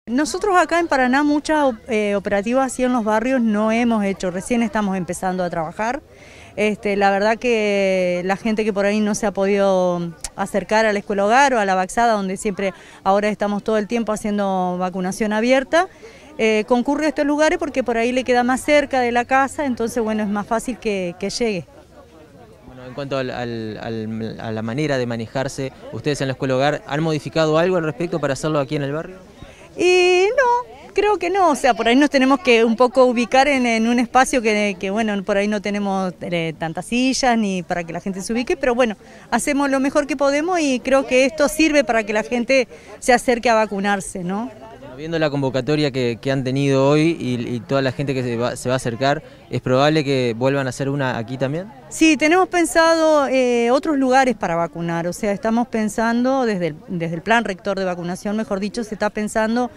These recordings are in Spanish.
Nosotros acá en Paraná muchas operativas así en los barrios no hemos hecho, recién estamos empezando a trabajar. La verdad que la gente que por ahí no se ha podido acercar a la escuela hogar o a la Baxada, donde siempre ahora estamos todo el tiempo haciendo vacunación abierta, concurre a estos lugares porque por ahí le queda más cerca de la casa, entonces bueno, es más fácil que llegue. Bueno, en cuanto a la manera de manejarse, ustedes en la escuela hogar, ¿han modificado algo al respecto para hacerlo aquí en el barrio? Y no, creo que no, o sea, por ahí nos tenemos que un poco ubicar en un espacio que bueno, por ahí no tenemos tantas sillas ni para que la gente se ubique, pero bueno, hacemos lo mejor que podemos y creo que esto sirve para que la gente se acerque a vacunarse, ¿no? Viendo la convocatoria que han tenido hoy y toda la gente que se va a acercar, ¿es probable que vuelvan a hacer una aquí también? Sí, tenemos pensado otros lugares para vacunar, o sea, estamos pensando desde el plan rector de vacunación, mejor dicho, se está pensando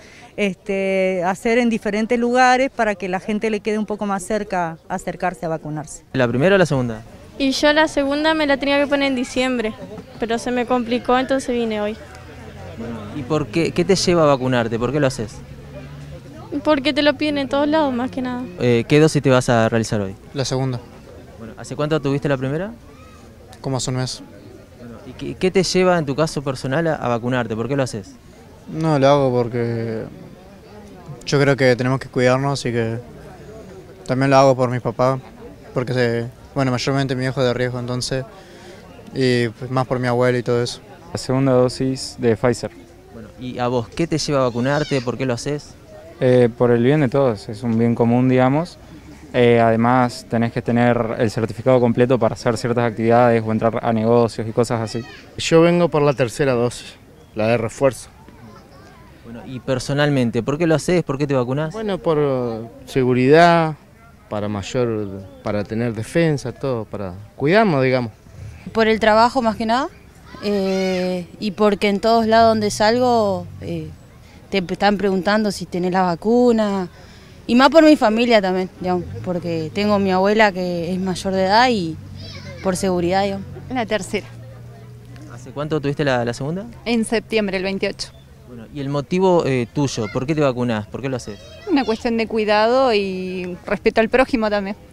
hacer en diferentes lugares para que la gente le quede un poco más cerca acercarse a vacunarse. ¿La primera o la segunda? Y yo la segunda me la tenía que poner en diciembre, pero se me complicó, entonces vine hoy. ¿Y por qué te lleva a vacunarte? ¿Por qué lo haces? Porque te lo piden en todos lados, más que nada. ¿Qué dosis te vas a realizar hoy? La segunda. Bueno, ¿hace cuánto tuviste la primera? Como hace un mes. Bueno, ¿y qué te lleva en tu caso personal a vacunarte? ¿Por qué lo haces? No, lo hago porque yo creo que tenemos que cuidarnos y que también lo hago por mis papás, porque bueno, mayormente mi hijo es de riesgo, entonces, y pues más por mi abuelo y todo eso. La segunda dosis de Pfizer. Bueno, ¿y a vos qué te lleva a vacunarte? ¿Por qué lo haces? Por el bien de todos, es un bien común, digamos. Además, tenés que tener el certificado completo para hacer ciertas actividades o entrar a negocios y cosas así. Yo vengo por la tercera dosis, la de refuerzo. Bueno, y personalmente, ¿por qué lo haces? ¿Por qué te vacunás? Bueno, por seguridad, para tener defensa, todo, para cuidarnos, digamos. Por el trabajo más que nada, y porque en todos lados donde salgo te están preguntando si tenés la vacuna, y más por mi familia también, digamos, porque tengo mi abuela que es mayor de edad y por seguridad, digamos. La tercera. ¿Hace cuánto tuviste la segunda? En septiembre, el 28. Bueno, ¿y el motivo tuyo? ¿Por qué te vacunás? ¿Por qué lo haces? Una cuestión de cuidado y respeto al prójimo también.